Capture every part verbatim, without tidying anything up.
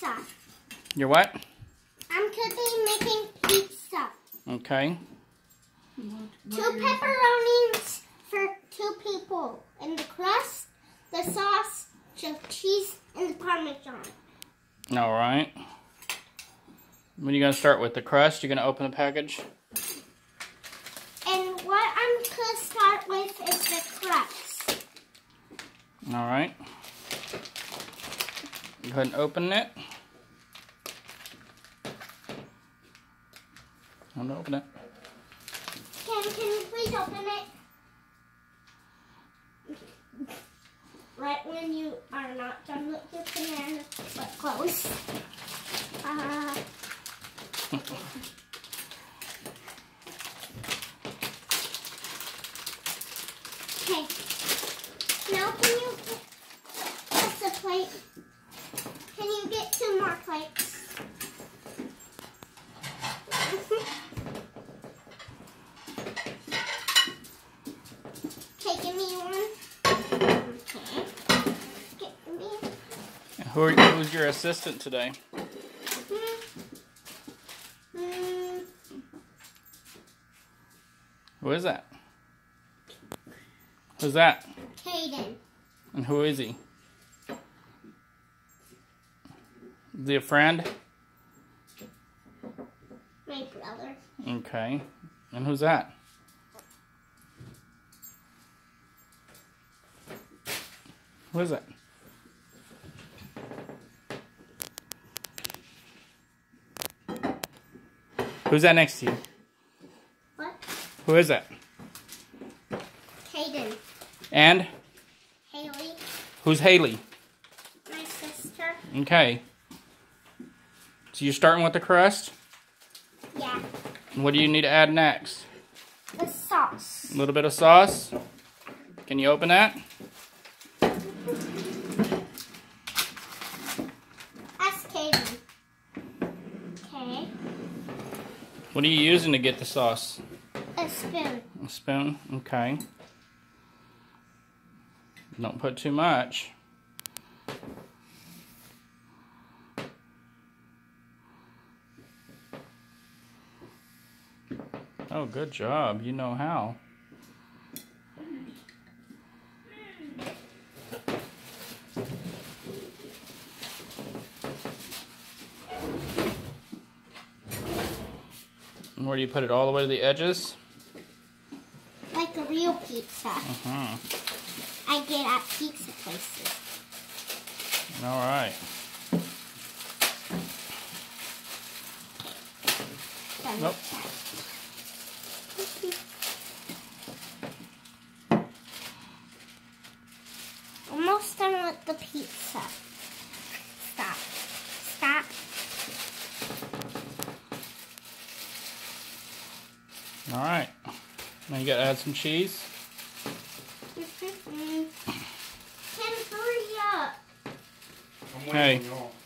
pizza. You're what? I'm cooking, making pizza. Okay. Two pepperonis for two people. And the crust, the sauce, the cheese, and the Parmesan. All right. What are you going to start with? The crust? You're going to open the package? And what I'm going to start with is the crust. All right. Go ahead and open it. I'm going to open it. Can, can you please open it? Right when you are not done with your banana, but close. Uh, okay. Now can you pass the plate? Can you get two more plates? Okay, give me one. Okay. Get me. Who are, who's your assistant today? Mm. Who is that? Who's that? Hayden. And who is he? Is he a friend? My brother. Okay. And who's that? Who is it? Who's that next to you? What? Who is that? Hayden. And? Haley. Who's Haley? My sister. Okay. So you're starting with the crust? Yeah. And what do you need to add next? The sauce. A little bit of sauce. Can you open that? Ask Hayden. Okay. What are you using to get the sauce? A spoon. A spoon? Okay. Don't put too much. Oh, good job. You know how. And where do you put it? All the way to the edges? Like a real pizza. Uh-huh. I get at pizza places. All right. Done Nope. with that. Almost done with the pizza. Stop. Stop. All right. Now you gotta add some cheese. Mm-hmm. Ken, hurry up. I'm Hey. waiting on y'all.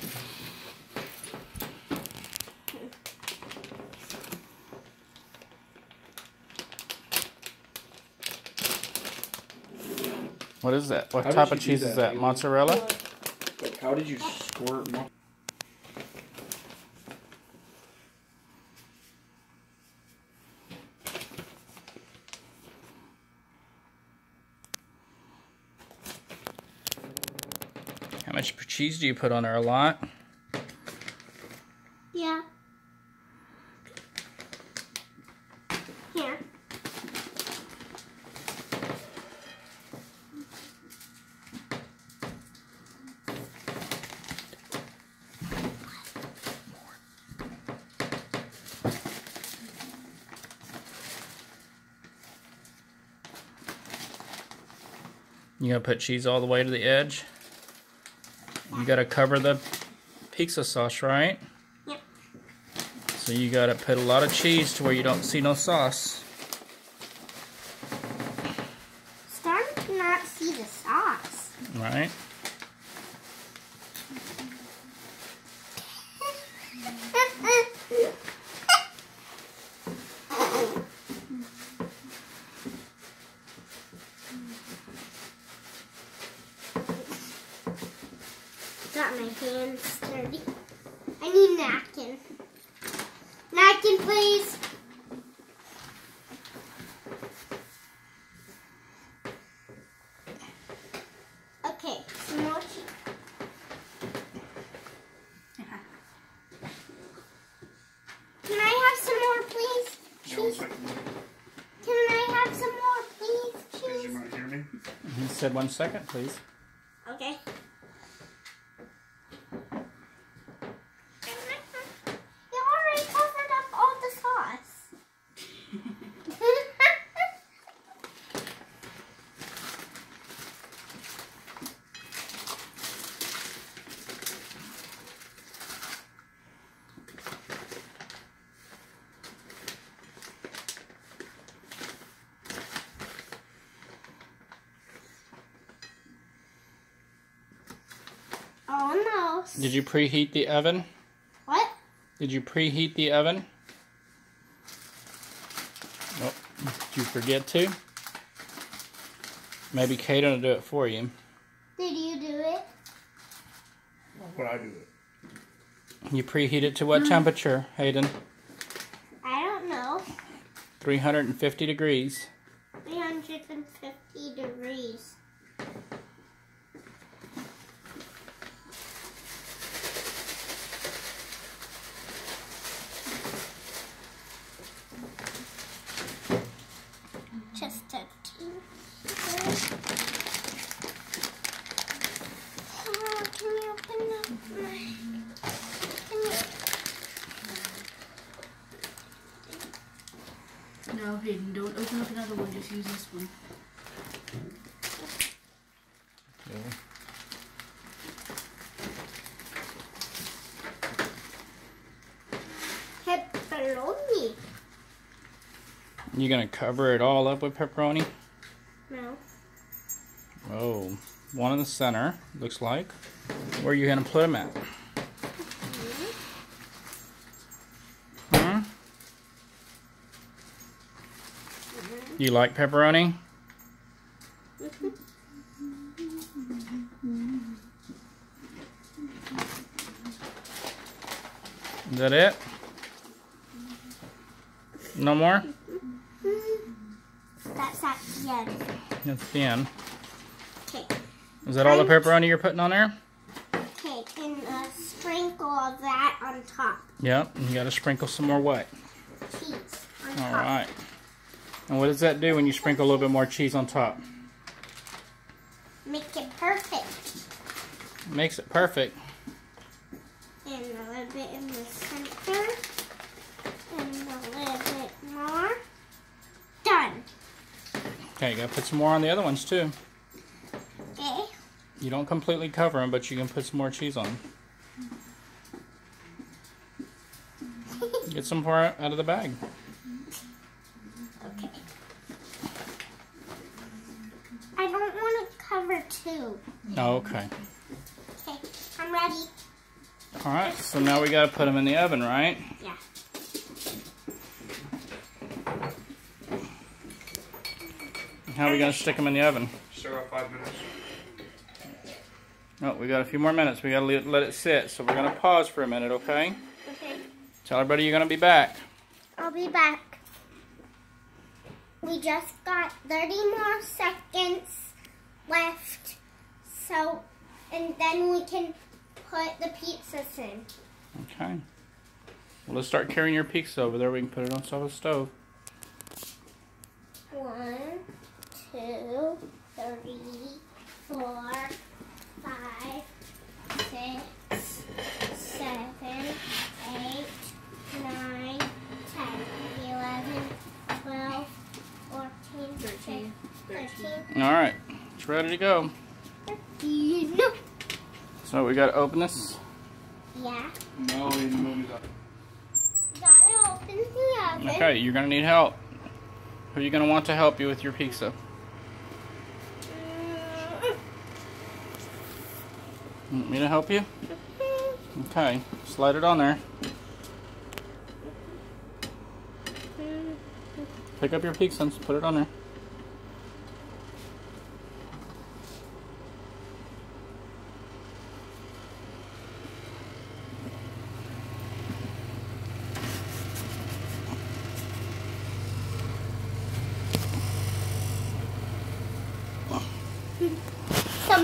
What is that? What How did type you of do cheese that, is that? Haley? Mozzarella? Like, how did you squirt? Mo- How much cheese do you put on there? A lot? Yeah. Here. You gotta put cheese all the way to the edge. You gotta cover the pizza sauce, right? Yep. So you gotta put a lot of cheese to where you don't see no sauce. Starting to not see the sauce. Right? Got my hands dirty. dirty. I need napkin. Napkin, please. Okay, some more cheese. Can I have some more, please? Cheese. Can I have some more, please? Cheese. Did you not hear me? He said one second, please. Okay. You already covered up all the sauce. Almost. Did you preheat the oven? What? Did you preheat the oven? Oh, did you forget to? Maybe Kaden will do it for you. Did you do it? Why would I do it? You preheat it to what temperature, Hayden? I don't know. three hundred fifty degrees. three hundred fifty degrees. Just a teeny bit. Oh, can you open up my... Can you... No, Hayden, don't open up another one, just use this one. Pepperoni. You gonna cover it all up with pepperoni? No. Oh, one in the center, looks like. Where are you gonna put them at? Hmm? You like pepperoni? Is that it? No more? That's at the end. That's the end. Okay. Is that all the pepperoni you're putting on there? Okay, and a sprinkle of that on top. Yep, and you gotta sprinkle some more what? Cheese on top. Alright. And what does that do when you sprinkle a little bit more cheese on top? Make it perfect. Makes it perfect. And a little bit in the center. And a little bit more. Done. Okay, you gotta put some more on the other ones too. Okay. You don't completely cover them, but you can put some more cheese on them. Get some more out of the bag. Okay. I don't want to cover two. Oh, okay. Okay, I'm ready. Alright, so now we gotta put them in the oven, right? Yeah. How are we gonna stick them in the oven? Still got five minutes. Oh, we got a few more minutes. We gotta let let it sit. So we're gonna pause for a minute, okay? Okay. Tell everybody you're gonna be back. I'll be back. We just got thirty more seconds left. So, and then we can put the pizzas in. Okay. Well, let's start carrying your pizza over there. We can put it on top of the stove. One, two, three, four, five, six, seven, eight, nine, ten, eleven, twelve, fourteen, Thirteen. thirteen, All right, it's ready to go. thirteen. So we gotta open this. Yeah. No, the movie's up. Gotta open the oven. Okay, you're gonna need help. Who are you gonna want to help you with your pizza? Want me to help you? Okay, slide it on there. Pick up your pizza and put it on there.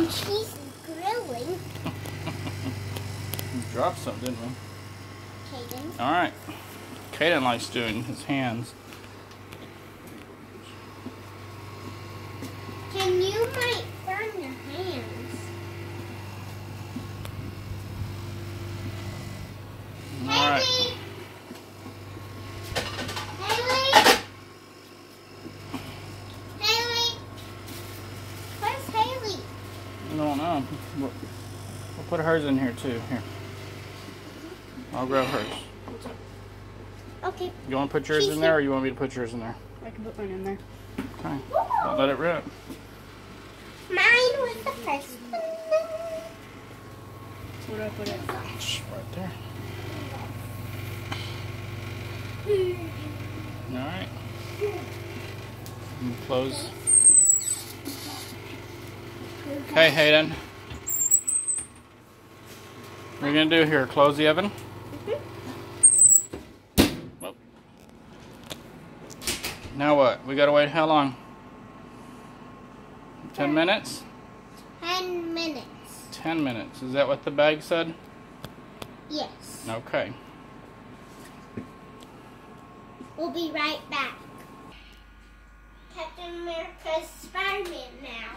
And she's grilling. We dropped some, didn't we? Caden. All right. Caden likes doing his hands. Can you might burn your hands? All right. Haley! Haley! Haley! Where's Haley? I don't know. We'll, we'll put hers in here too. Here. I'll grab hers. Okay. You want to put yours She's in there, or you want me to put yours in there? I can put mine in there. Okay. Don't let it rip. Mine was the first one. Where do I put it? Shh, right there. All right. And close. Okay, Hayden. What are you gonna do here? Close the oven? Whoop. Now what? We gotta wait how long? Ten minutes? Ten minutes. Ten minutes. Is that what the bag said? Yes. Okay. We'll be right back. Captain America's Spider-Man now.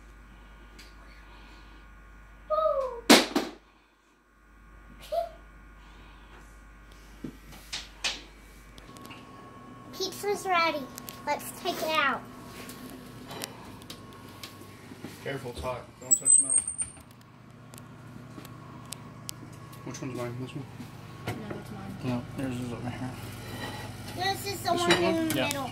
Woo! Pizza's ready. Let's take it out. Careful, it's hot. Don't touch the metal. Which one's mine? This one? No, it's mine. No, yours is over here. This is the This one one? in the Yeah. middle.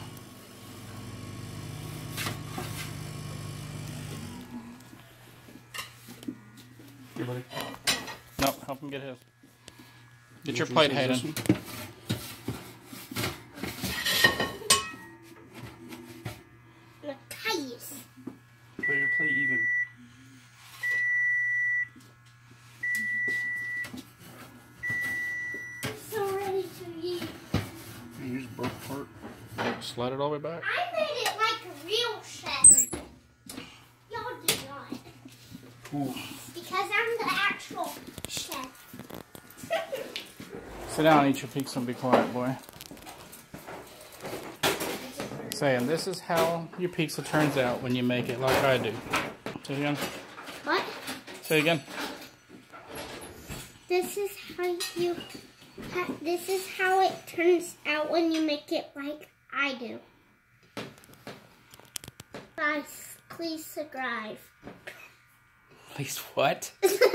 Here, buddy. No, help him get his. Get Which your one plate, says Hayden. this one? Nice. Put your plate even. I'm so ready to eat. You just broke apart. Slide it all the way back. I made it like a real chef. There you go. Y'all did not. Ooh. Because I'm the actual chef. Sit down, eat your pizza, and be quiet, boy. Saying this is how your pizza turns out when you make it like I do. Say it again. What? Say it again. This is how you. ha- This is how it turns out when you make it like I do. Guys, please subscribe. Please what?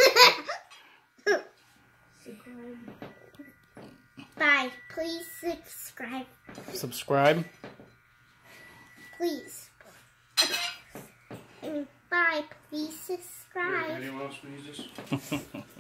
Bye. Please subscribe. Subscribe. Please. And bye. Please subscribe. Anyone else use this?